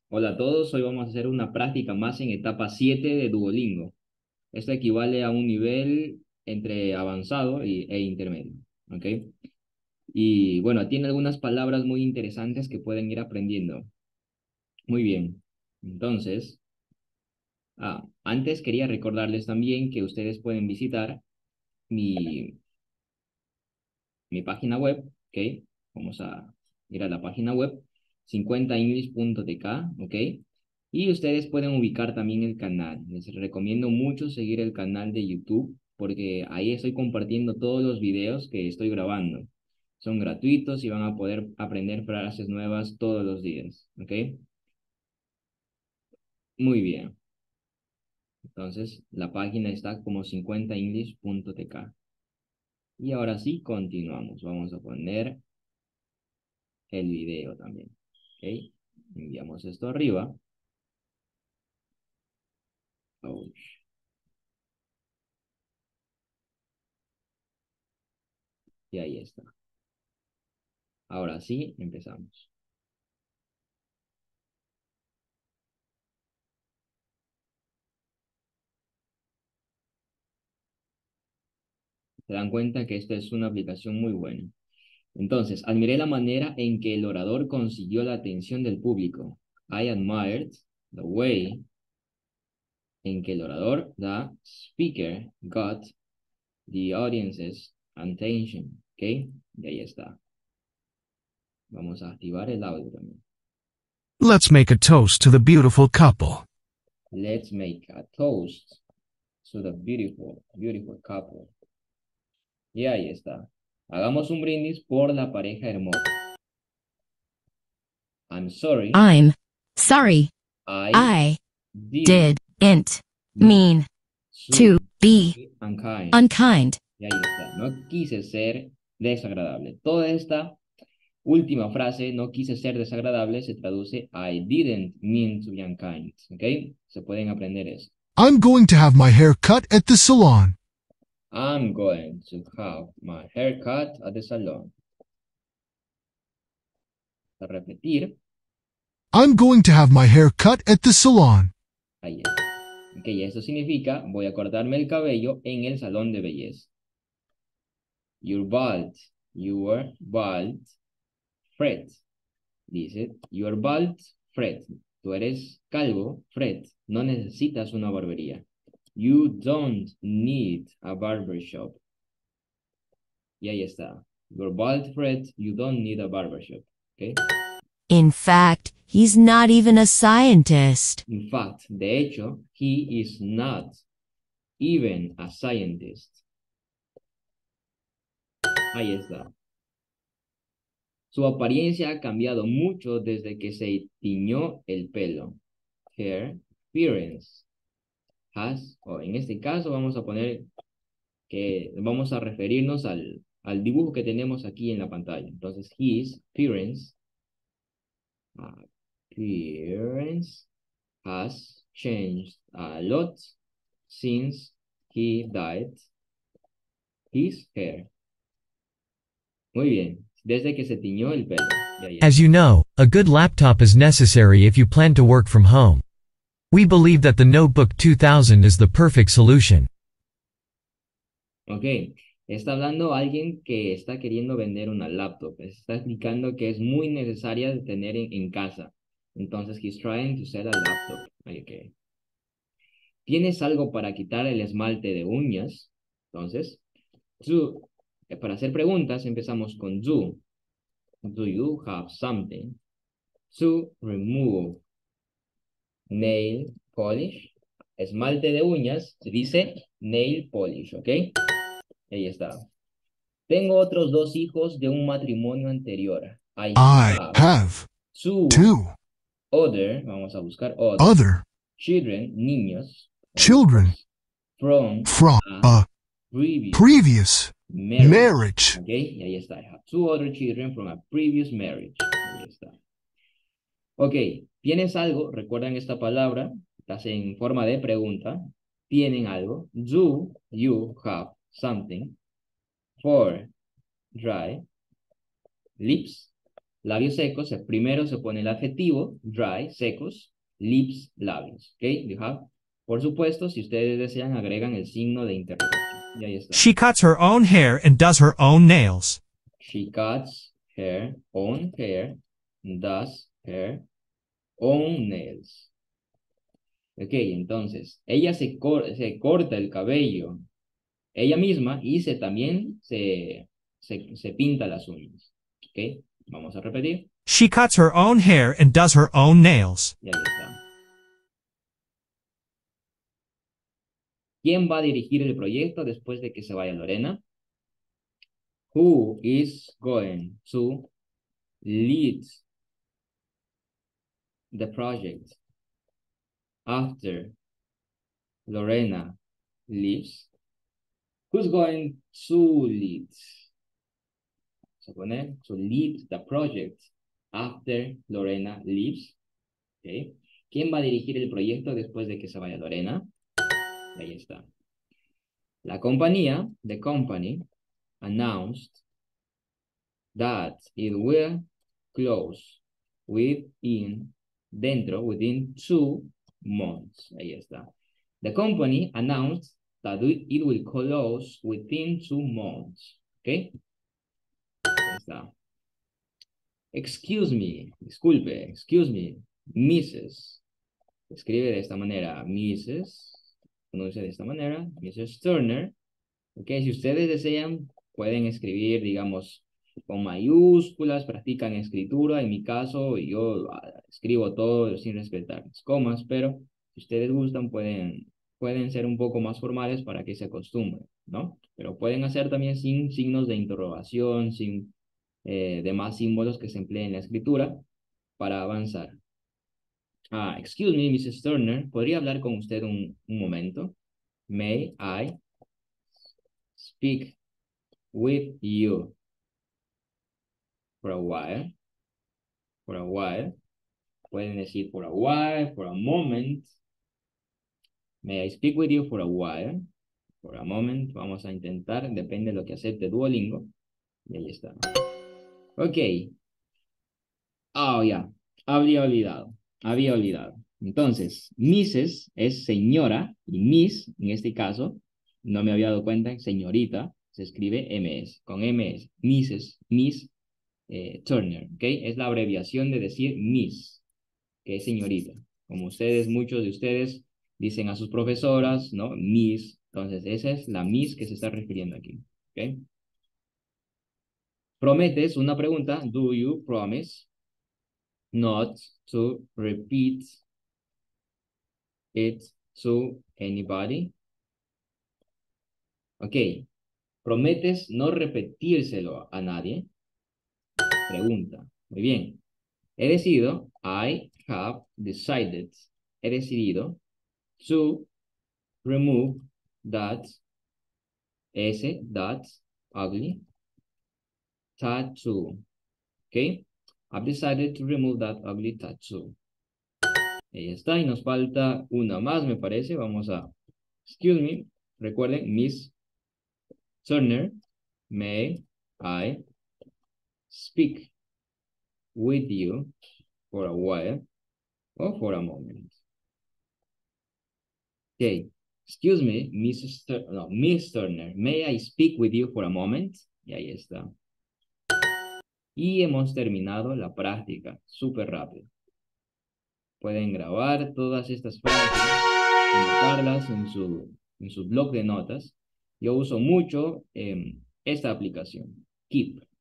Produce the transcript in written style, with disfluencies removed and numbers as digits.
Hola a todos, hoy vamos a hacer una práctica más en etapa 7 de Duolingo. Esto equivale a un nivel entre avanzado e intermedio, ¿ok? Y bueno, tiene algunas palabras muy interesantes que pueden ir aprendiendo. Muy bien. Entonces, antes quería recordarles también que ustedes pueden visitar mi, mi página web, ¿ok? Vamos a ir a la página web 50english.tk, ¿ok? Y ustedes pueden ubicar también el canal. Les recomiendo mucho seguir el canal de YouTube porque ahí estoy compartiendo todos los videos que estoy grabando. Son gratuitos y van a poder aprender frases nuevas todos los días, ¿ok? Muy bien. Entonces, la página está como 50english.tk. Y ahora sí, continuamos. Vamos a poner el video también. ¿Ok? Enviamos esto arriba. Ouch. Y ahí está. Ahora sí, empezamos. Se dan cuenta que esta es una aplicación muy buena. Entonces, admiré la manera en que el orador consiguió la atención del público. I admired the way en que el orador, the speaker, got the audience's attention. ¿Ok? Y ahí está. Vamos a activar el audio también. Let's make a toast to the beautiful couple. Let's make a toast to the beautiful, beautiful couple. Y ahí está. Hagamos un brindis por la pareja hermosa. I'm sorry, I'm sorry. I I didn't didn't mean mean to to be be unkind. unkind. Y ahí está. No quise ser desagradable. Toda esta última frase, no quise ser desagradable, se traduce I didn't mean to be unkind. ¿Ok? Se pueden aprender eso. I'm going to have my hair cut at the salon. I'm going to have my hair cut at the salon. A repetir. I'm going to have my hair cut at the salon. Ahí está. Ok, eso significa voy a cortarme el cabello en el salón de belleza. You're bald. You are bald. Fred. Dice, you're bald. Fred. Tú eres calvo. Fred. No necesitas una barbería. You don't need a barbershop. Y ahí está. You're bald, Fred. You don't need a barbershop. Okay? In fact, he's not even a scientist. In fact, de hecho, he is not even a scientist. Ahí está. Su apariencia ha cambiado mucho desde que se tiñó el pelo. Her appearance has, o en este caso vamos a poner que vamos a referirnos al dibujo que tenemos aquí en la pantalla. Entonces, his appearance has changed a lot since he dyed his hair. Muy bien, desde que se tiñó el pelo. Y ahí As está. you know, a good laptop is necessary if you plan to work from home. We believe that the Notebook 2000 is the perfect solution. Ok, está hablando alguien que está queriendo vender una laptop. Está explicando que es muy necesaria de tener en casa. Entonces, he's trying to sell a laptop. Ok. ¿Tienes algo para quitar el esmalte de uñas? Entonces, para hacer preguntas empezamos con do. Do you have something to remove nail polish? Esmalte de uñas se dice nail polish, ¿ok? Ahí está. Tengo otros dos hijos de un matrimonio anterior. I I have have two two vamos a buscar other, other children, niños, o children hijos, from from a a previous previous marriage. marriage. ¿Ok? Y ahí está. I have two other children from a previous marriage. Ahí está. Ok, ¿tienes algo? ¿Recuerdan esta palabra? Estás en forma de pregunta. ¿Tienen algo? Do you have something for dry lips? Labios secos, primero se pone el adjetivo, dry, secos, lips, labios. ¿Ok? You have. Por supuesto, si ustedes desean, agregan el signo de interrogación. Y ahí está. She cuts her own hair and does her own nails. She cuts her own hair and does her own nails. Ok, entonces, ella se corta el cabello ella misma y también se pinta las uñas. Ok, vamos a repetir. She cuts her own hair and does her own nails. Y ahí está. ¿Quién va a dirigir el proyecto después de que se vaya Lorena? Who is going to lead the project after Lorena leaves? Who's going to lead? Se pone to lead the project after Lorena leaves. Okay. ¿Quién va a dirigir el proyecto después de que se vaya Lorena? Ahí está. La compañía, the company, announced that it will close within 2 months. Ahí está. The company announced that it will close within 2 months. ¿Ok? Ahí está. Excuse me, disculpe, excuse me, Mrs. Escribe de esta manera, Mrs. Pronuncia de esta manera, Mrs. Turner. Ok, si ustedes desean, pueden escribir, digamos, con mayúsculas, practican escritura. En mi caso, yo escribo todo sin respetar las comas, pero si ustedes gustan, pueden ser un poco más formales para que se acostumbren, ¿no? Pero pueden hacer también sin signos de interrogación, sin demás símbolos que se empleen en la escritura para avanzar. Excuse me, Mrs. Turner, ¿podría hablar con usted un momento? May I speak with you for a while? For a while. Pueden decir for a while, for a moment. May I speak with you for a while? For a moment. Vamos a intentar, depende de lo que acepte Duolingo. Y ahí está. Ok. Ya. Había olvidado. Entonces, Mrs. es señora y Miss, en este caso, no me había dado cuenta, señorita, se escribe MS, con MS, Miss Turner, ¿ok? Es la abreviación de decir Miss, que es señorita. Como muchos de ustedes dicen a sus profesoras, ¿no? Miss, entonces esa es la Miss que se está refiriendo aquí, ¿ok? ¿Prometes? Una pregunta, do you promise not to repeat it to anybody? Ok. ¿Prometes no repetírselo a nadie? Pregunta. Muy bien. I have decided, he decidido to remove that ugly tattoo. Ok. I've decided to remove that ugly tattoo. Ahí está, y nos falta una más, me parece. Vamos a, excuse me, recuerden, Miss Turner, may I speak with you for a while or for a moment? Okay, excuse me, Miss Turner, may I speak with you for a moment? Y ahí está. Y hemos terminado la práctica, súper rápido. Pueden grabar todas estas frases, anotarlas en su blog de notas. Yo uso mucho esta aplicación, Keep.